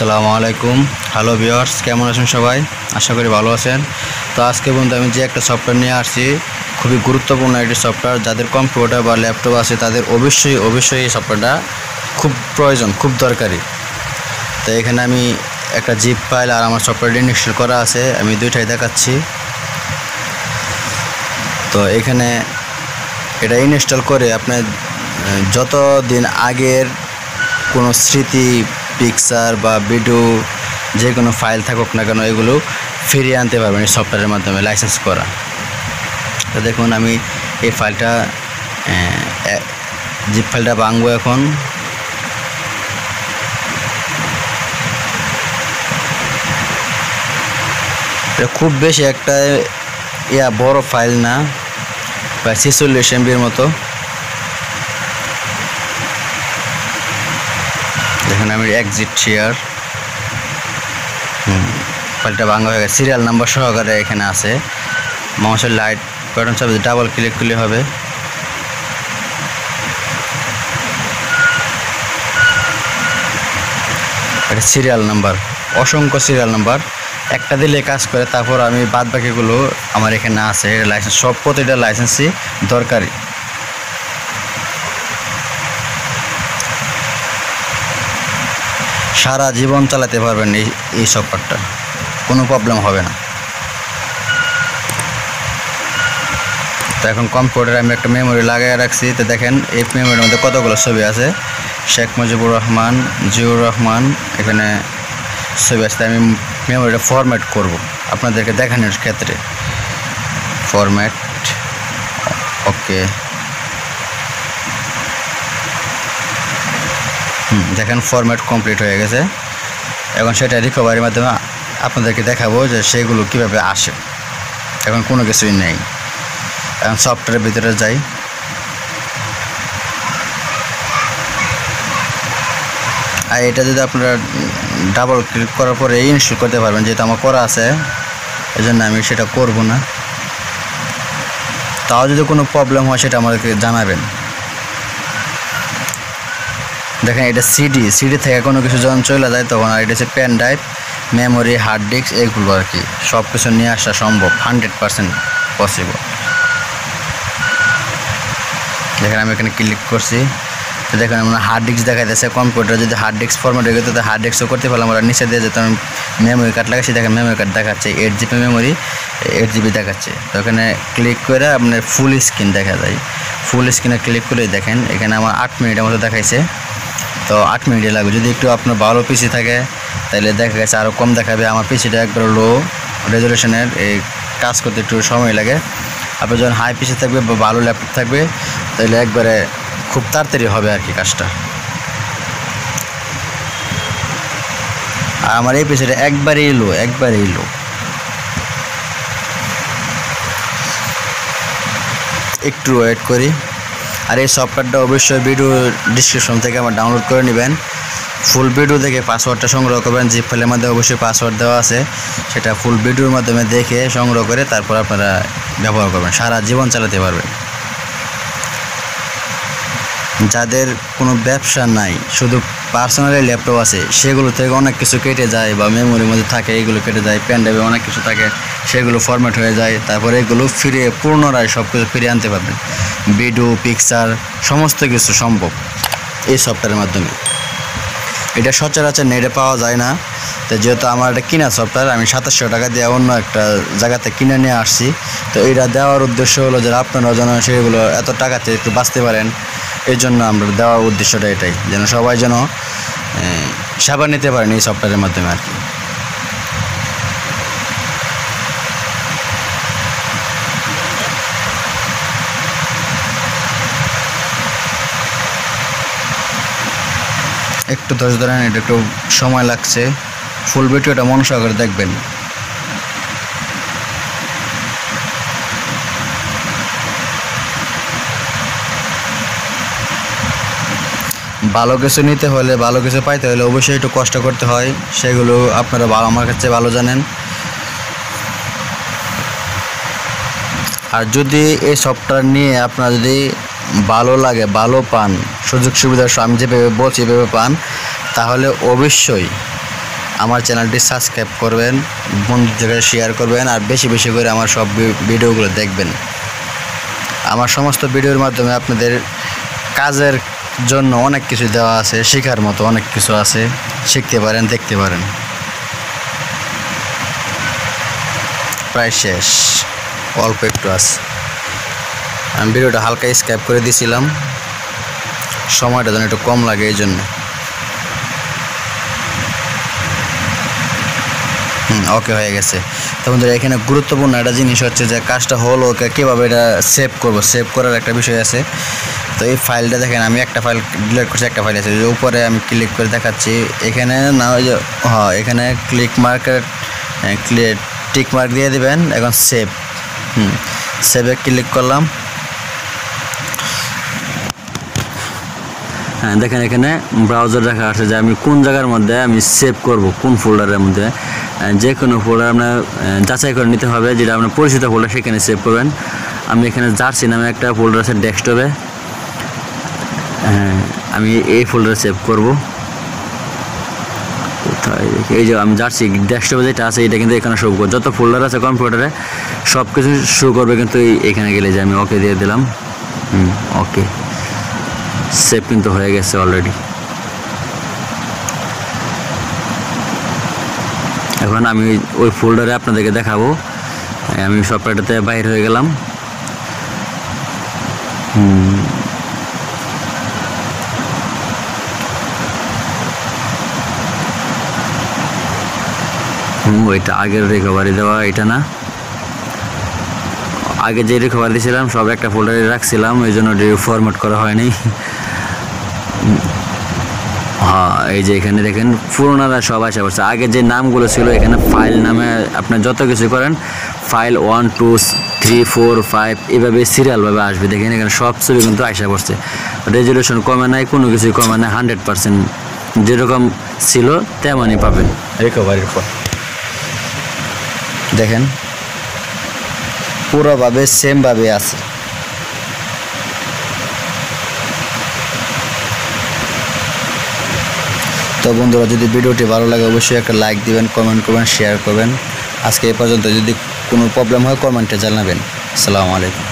আসসালামু আলাইকুম। Hello viewers, কেমন আছেন সবাই? আশা করি ভালো আছেন। তো আজকে বন্ধু আমি যে একটা সফটওয়্যার নিয়ে আসছি, খুবই গুরুত্বপূর্ণ একটি সফটওয়্যার। যাদের কম্পিউটার বা ল্যাপটপ আছে তাদের অবশ্যই এই সফটওয়্যারটা খুব প্রয়োজন, খুব দরকারি। তো এখানে আমি একটা জিপ ফাইল আর আমার সফটওয়্যারটি ইনস্টল করা আছে, আমি দুইটাই দেখাচ্ছি। তো এখানে এটা ইনস্টল করে আপনার যত দিন আগের কোনো স্মৃতি, পিকচার বা ভিডিও যে কোনো ফাইল থাকুক না কেন, এগুলো ফিরিয়ে আনতে পারবেন এই সফটওয়্যারের মাধ্যমে লাইসেন্স করা। তো দেখুন আমি এই ফাইলটা জিপ ফাইলটা ভাঙবো এখন। এটা খুব বেশি একটা বড় ফাইল না, প্রায় 46 MB মতো। দেখুন আমি এক্সিট শেয়ার, ফাইলটা ভাঙা হয়ে গেছে। সিরিয়াল নাম্বার সহকারে এখানে আছে। মাউসের লাইট বাটন চাপে ডাবল ক্লিক করলে হবে। এটা সিরিয়াল নাম্বার, অসংখ্য সিরিয়াল নাম্বার, একটা দিলে কাজ করে। তারপর আমি বাদ বাকিগুলো আমার এখানে আছে লাইসেন্স, সব প্রতিটা লাইসেন্সই দরকারি। সারা জীবন চালাতে পারবেন এই সফটওয়্যারটা, কোনো প্রবলেম হবে না। তো এখন কম্পিউটারে আমি একটা মেমোরি লাগিয়ে রাখছি। তো দেখেন এই মেমোরির মধ্যে কতগুলো ছবি আছে। শেখ মুজিবুর রহমান, জিয়াউর রহমান, এখানে ছবি আছে। আমি মেমোরিটা ফরম্যাট করব আপনাদেরকে দেখানোর ক্ষেত্রে। Format, okay. দেখেন ফরম্যাট কমপ্লিট হয়ে গেছে। এখন সেটা রিকভারির মাধ্যমে আপনাদেরকে দেখাবো যে সেগুলো কিভাবে আসে। এখন কোনো কিছুই নেই। এখন সফটওয়্যারের ভিতরে যাই। আর এটা যদি আপনারা ডাবল ক্লিক করার পরে ইনস্টল করতে পারবেন, যেহেতু আমার করা আছে, এই জন্য আমি সেটা করব না। তাও যদি কোনো প্রবলেম হয় সেটা আমাদেরকে জানাবেন। দেখেন এটা সিডি থেকে কোনো কিছু যখন চলে যায় তখন, আর এটা হচ্ছে pen drive, memory, hard disk, এগুলো আর কি সব কিছু নিয়ে আসা সম্ভব, 100% পসিবল। দেখেন আমি এখানে ক্লিক করছি। তো দেখেন আমরা হার্ড ডিস্ক দেখা যাচ্ছে। কম্পিউটার যদি হার্ড ডিস্ক ফরম্যাট হয়ে গেছে তো হার্ড ডিস্কও করতে পারলাম। আমরা নিচে দিয়ে যেতাম মেমোরি কার্ড লাগাচ্ছি। দেখেন মেমোরি কার্ড দেখাচ্ছে 8 GB মেমোরি, 8 GB দেখাচ্ছে। তো এখানে ক্লিক করে আপনার ফুল স্ক্রিন দেখা যায়। ফুল স্ক্রিনে ক্লিক করে দেখেন এখানে আমার 8 মিনিটের মতো দেখাইছে। তো 8 মিনিটে লাগবে। যদি একটু আপনার ভালো পিসি থাকে তাহলে দেখা গেছে আরও কম দেখাবে। আমার পিসিটা একবার লো রেজলিউশনের, এই কাজ করতে একটু সময় লাগে। আপনার যখন হাই পিসি থাকবে বা ভালো ল্যাপটপ থাকবে তাহলে একবারে খুব তাড়াতাড়ি হবে আর কি কাজটা। আর আমার এই পিসিটা একবারেই লো। একটু ওয়েট করি। আর এই সফটওয়্যারটা অবশ্যই ভিডিও ডিসক্রিপশন থেকে আমার ডাউনলোড করে নেবেন। ফুল ভিডিও দেখে পাসওয়ার্ডটা সংগ্রহ করবেন। জিপ ফাইলের মধ্যে অবশ্যই পাসওয়ার্ড দেওয়া আছে, সেটা ফুল ভিডিওর মাধ্যমে দেখে সংগ্রহ করে তারপর আপনারা ব্যবহার করবেন, সারা জীবন চালাতে পারবেন। যাদের কোনো ব্যবসা নাই, শুধু পার্সোনালি ল্যাপটপ আছে, সেগুলো থেকে অনেক কিছু কেটে যায় বা মেমোরির মধ্যে থাকে, এগুলো কেটে যায়। পেন ড্রাইভে অনেক কিছু থাকে, সেগুলো ফরম্যাট হয়ে যায়। তারপরে এগুলো পুনরায় সব কিছু ফিরিয়ে আনতে পারবেন। ভিডিও, পিকচার, সমস্ত কিছু সম্ভব এই সফটওয়্যারের মাধ্যমে। এটা সচরাচর নেটে পাওয়া যায় না। তো যেহেতু আমার এটা কিনা সফটওয়্যার, আমি 2700 টাকা দিয়ে অন্য একটা জায়গাতে কিনে নিয়ে আসছি। তো এটা দেওয়ার উদ্দেশ্য হলো যে আপনারা যেন সেগুলো এত টাকাতে একটু বাঁচতে পারেন। এই জন্য আমরা দেওয়ার উদ্দেশ্যটা এটাই, যেন সবাই যেন সেবা নিতে পারেন এই সফটওয়্যারের মাধ্যমে আর কি। একটু ধৈর্য ধরেন, এটা একটু সময় লাগছে। ফুল ভিডিওটা মন সহকারে দেখবেন। ভালো কিছু নিতে হলে, ভালো কিছু পাইতে হলে অবশ্যই একটু কষ্ট করতে হয়। সেগুলো আপনারা আমার কাছে ভালো জানেন। আর যদি এই সফটওয়্যার নিয়ে আপনারা যদি ভালো লাগে, ভালো পান, সুযোগ সুবিধা আমি যেভাবে বলছি এভাবে পান, তাহলে অবশ্যই আমার চ্যানেলটি সাবস্ক্রাইব করবেন, বন্ধুদের শেয়ার করবেন, আর বেশি বেশি করে আমার সব ভিডিওগুলো দেখবেন। আমার সমস্ত ভিডিওর মাধ্যমে আপনাদের কাজের জন্য অনেক কিছু দেওয়া আছে, শেখার মতো অনেক কিছু আছে, শিখতে পারেন, দেখতে পারেন। প্রায় শেষ, অল্প একটু আছে। আমি ভিডিওটা হালকা স্ক্যাপ করে দিয়েছিলাম, সময়টা যেন একটু কম লাগে এই জন্য। ওকে হয়ে গেছে। তো বন্ধুরা, এখানে গুরুত্বপূর্ণ একটা জিনিস হচ্ছে যে কাজটা হলো কীভাবে এটা সেভ করব। সেভ করার একটা বিষয় আছে। তো এই ফাইলটা দেখেন, আমি একটা ফাইল ডিলিট করছি, একটা ফাইল আছে যে উপরে আমি ক্লিক করে দেখাচ্ছি। এখানে না ওই যে এখানে টিক মার্ক দিয়ে দিবেন। এখন সেভ, সেভে ক্লিক করলাম। হ্যাঁ দেখেন, এখানে ব্রাউজার দেখা আছে যে আমি কোন জায়গার মধ্যে আমি সেভ করব, কোন ফোল্ডারের মধ্যে। যে কোনো ফোল্ডার আপনার যাচাই করে নিতে হবে, যেটা আপনার পরিচিত ফোল্ডার সেখানে সেভ করবেন। আমি এখানে জার্সি নামে একটা ফোল্ডার আছে ডেস্কটপে, আমি এই ফোল্ডারে সেভ করব। কোথায় এই যে আমি জার্সি ডেস্কটপে যেটা আছে এটা কিন্তু এখানে শো করবে। যত ফোল্ডার আছে কম্পিউটারে সব কিছু শো করবে, কিন্তু এখানে গেলে যে আমি ওকে দিয়ে দিলাম। ওকে, সেভ কিন্তু হয়ে গেছে অলরেডি। এখন আমি ওই ফোল্ডারে আপনাদেরকে দেখাবো। আমি সফটওয়্যারটাতে বাইরে হয়ে গেলাম। ওইটা আগের রিকভারি দেওয়া, এটা না, আগে যে রিকভারি দিয়েছিলাম সব একটা ফোল্ডারে রাখছিলাম, এই জন্য ফরম্যাট করা হয়নি। হ্যাঁ, এই যে এখানে দেখেন পুরোনারা সব আসা পড়ছে। আগে যে নামগুলো ছিল এখানে ফাইল নামে আপনার যত কিছু করেন, ফাইল 1 2 3 4 5 এভাবে সিরিয়ালভাবে আসবে। দেখেন এখানে সব ছবি কিন্তু আসা পড়ছে। রেজলিউশন কমে নাই, কোনো কিছুই কমে নাই, 100% যেরকম ছিল তেমনই পাবেন রিকভারির পর। দেখেন পুরোভাবে সেমভাবে আছে। তো বন্ধুরা, যদি ভিডিওটি ভালো লাগে অবশ্যই একটা লাইক দিবেন, কমেন্ট করবেন, শেয়ার করবেন। আজকে এই পর্যন্ত। যদি কোনো প্রবলেম হয় কমেন্টে জানাবেন। আসসালামু আলাইকুম।